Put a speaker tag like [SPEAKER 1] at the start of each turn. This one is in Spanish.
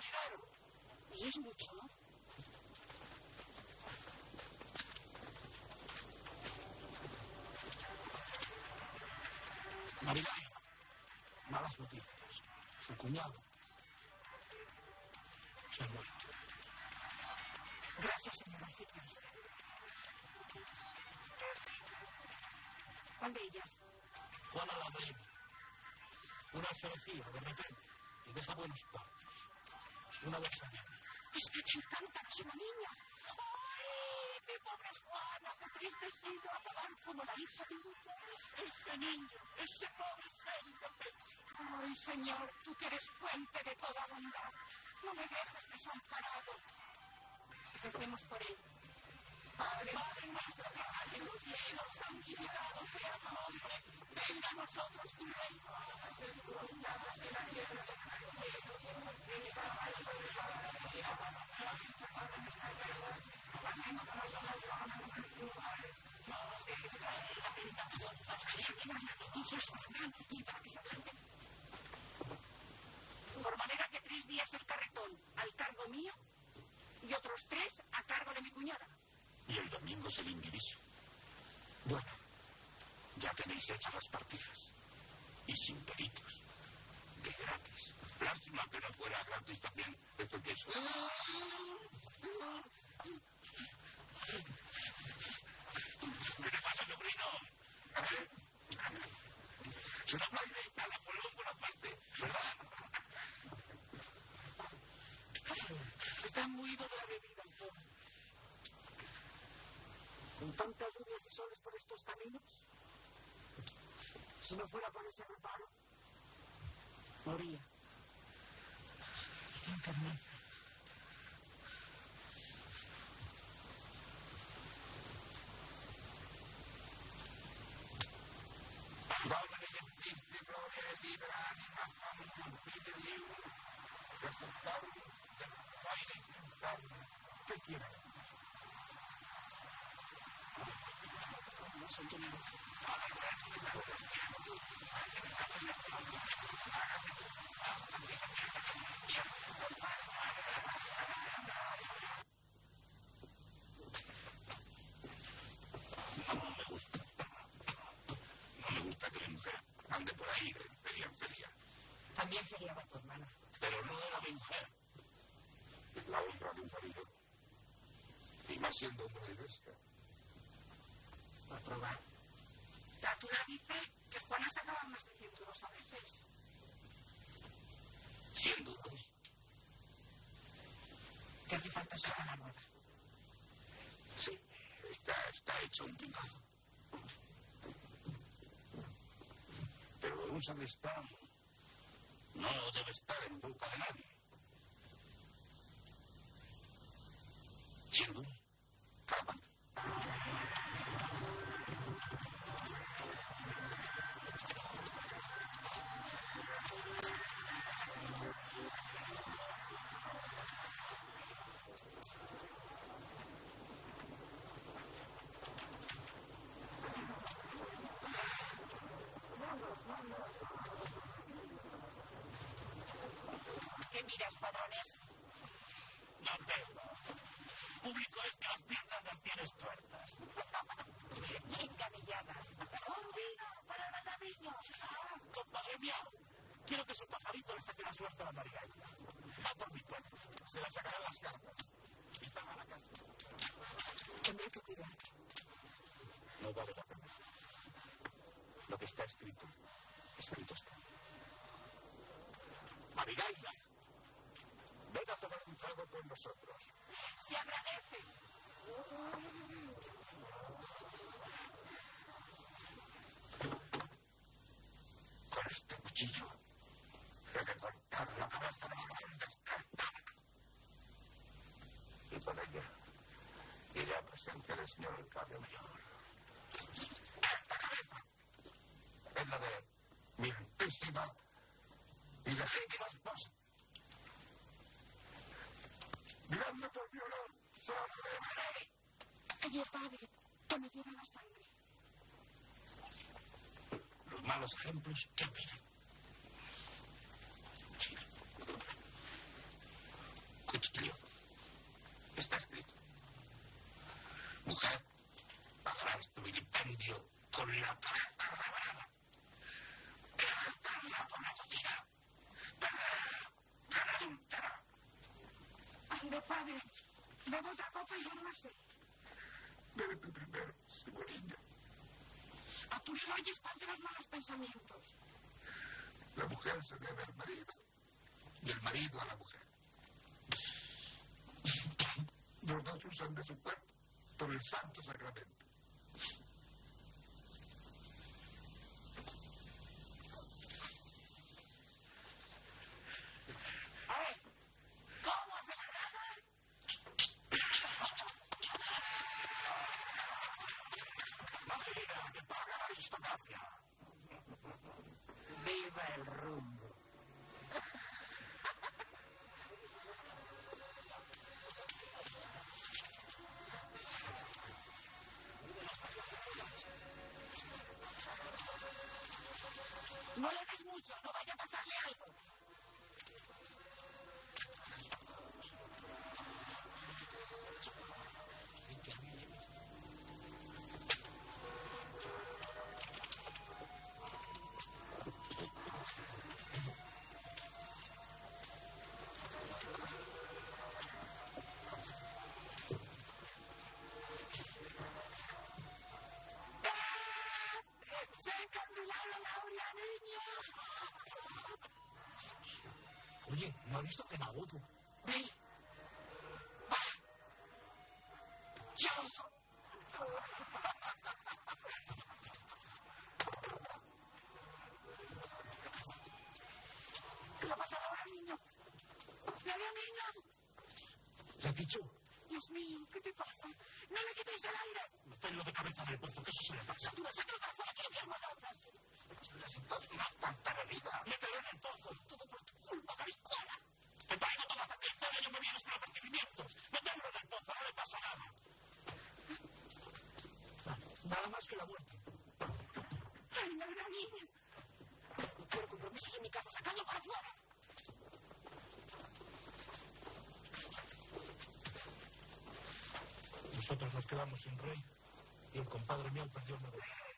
[SPEAKER 1] dinero.
[SPEAKER 2] ¿Y es mucho?
[SPEAKER 1] Marigaina, malas noticias. Su cuñado se ha muerto.
[SPEAKER 2] Gracias, señor arcipreste. ¿Cuál de ellas?
[SPEAKER 1] Juana la Reina. Una alferecía, de repente, y deja buenos partos. Una versadera.
[SPEAKER 2] Es que te encanta esa niña. ¡Ay, mi pobre Juana! ¡Qué triste ha sido acabar como la hija de un
[SPEAKER 1] Ese niño, ese pobre ser indefenso.
[SPEAKER 2] Ay, Señor, tú que eres fuente de toda bondad, no me dejes desamparado. Recemos por él.
[SPEAKER 1] Padre nuestro que estás en los cielos, santificado sea tu nombre. Venga a nosotros tu reino. Hágase tu voluntad en la tierra como en el cielo. No nos dejes caer en la tentación.
[SPEAKER 2] Queda la noticia a su hermano y para que se adelante. Por manera que 3 días el carretón al cargo mío y otros 3 a cargo de mi cuñada.
[SPEAKER 1] Y el domingo es el indiviso. Bueno, ya tenéis hechas las partijas. Y sin peritos. De gratis.
[SPEAKER 3] Lástima que no fuera gratis también esto que es. ¿Qué le pasa, sobrino? Se lo aplaude a Napoleón Bonaparte, ¿verdad?
[SPEAKER 2] Está muy ido de la bebida el pobre. Con tantas lluvias y soles por estos caminos, si no fuera por ese reparo, moría. Y encarniza.
[SPEAKER 3] Domine Gentili gloria libera anima famum fide lium, resultarum del faine inferno. ¿Qué quiere?
[SPEAKER 2] No sé qué me
[SPEAKER 3] No me gusta. No me gusta que la mujer ande por ahí de feria en feria.
[SPEAKER 2] También feriaba tu hermana.
[SPEAKER 3] Pero no era mi mujer. La honra de un marido. Y más siendo hombre de iglesia.
[SPEAKER 2] Por probar. Tátula dice que Juana sacaba más de 100 euros a veces.
[SPEAKER 3] 100 duros.
[SPEAKER 2] Te hace falta sacar la nueva.
[SPEAKER 3] Sí, está hecho un pingazo. Pero un sacristán no debe estar en boca de nadie. 100 duros. Cada cuánto.
[SPEAKER 2] ¿Qué miras, padrones?
[SPEAKER 1] No tengo. Público es que las piernas las tienes tuertas.
[SPEAKER 2] Encamilladas. ¡Un vino para el matadillo!
[SPEAKER 1] Ah, compadre miau. Quiero que su pajarito le saque la suerte a la Marigaina. Va por mi cuenta. Se la sacarán las cartas. Y están a la casa.
[SPEAKER 2] Tendré que cuidar.
[SPEAKER 1] No vale la pena. Lo que está escrito, escrito está. Marigaina, ven a tomar un trago con nosotros.
[SPEAKER 2] Se agradece.
[SPEAKER 3] Con este cuchillo he de cortar la cabeza de la gran descartada. Y con ella iré a presencia del señor alcalde mayor. Esta cabeza es la de mi altísima y legítima esposa. Miradme por mi honor, se la deberé.
[SPEAKER 2] Oye, padre, que me lleva la sangre.
[SPEAKER 3] Los malos ejemplos que piden. Sí. expió. Está escrito. Mujer, pagarás tu vilipendio con la cabeza rebanada. Arrastrarla por la cocina. Tan adúltera.
[SPEAKER 2] Ande, padre. Bebo otra copa y duérmase.
[SPEAKER 3] Bebe tú primero, Simoniña.
[SPEAKER 2] Apurelo y espante los malos pensamientos.
[SPEAKER 3] La mujer se debe al marido y el marido a la mujer. Los dos usan de su cuerpo por el santo sacramento.
[SPEAKER 2] ¿Cómo hace la rana?
[SPEAKER 1] Marina, que paga la aristocracia. Viva el rumbo.
[SPEAKER 2] No le des mucho, no vaya a pasarle algo. ¡Se encandilaron a una niña!
[SPEAKER 1] Oye, ¿no has visto que en agoto?
[SPEAKER 2] ¡Ve! ¡Va! ¡Yo! ¿Qué le ha pasado ahora, niño? ¡Mira, niño!
[SPEAKER 1] ¿Le pichó?
[SPEAKER 2] Dios mío, ¿qué te pasa? ¡No le quitéis el aire!
[SPEAKER 1] Meterlo de cabeza en el pozo, que eso se le pasa.
[SPEAKER 2] ¡Tú vas a quedar fuera, quiero que hermosas!
[SPEAKER 3] Más tanta bebida.
[SPEAKER 1] ¡Mételo en el pozo!
[SPEAKER 2] Todo por tu culpa, maricuela.
[SPEAKER 1] Te traigo toda esta tiempo de ello me vienes con apercibimientos. ¡Mételo en el pozo, no le pasa nada! Nada más que la muerte.
[SPEAKER 2] ¡Ay, la gran niña! Quiero compromisos en mi casa, sacadlo para afuera.
[SPEAKER 1] Nosotros nos quedamos sin rey y el compadre mío perdió el negocio.